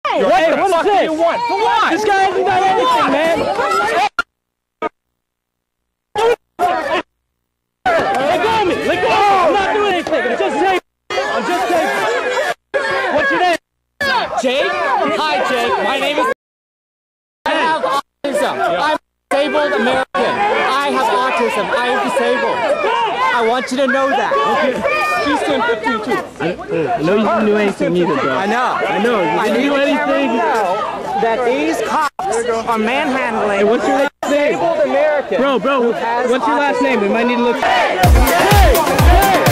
What the fuck do you want? For what? This guy hasn't done anything, man. Let go of me. Let go of me. I'm not doing anything. I'm just saying. I'm just saying. What's your name? Jake? Hi, Jake. My name is... I have autism. I'm a disabled American. I have autism. I am disabled. I want you to know that. Okay. She's turned 15 too. I know you didn't do anything either, bro. I know. I know. You didn't do anything. That these cops are manhandling. Hey, what's your last name? Disabled American. Bro, what's your last name? We might need to look. Hey!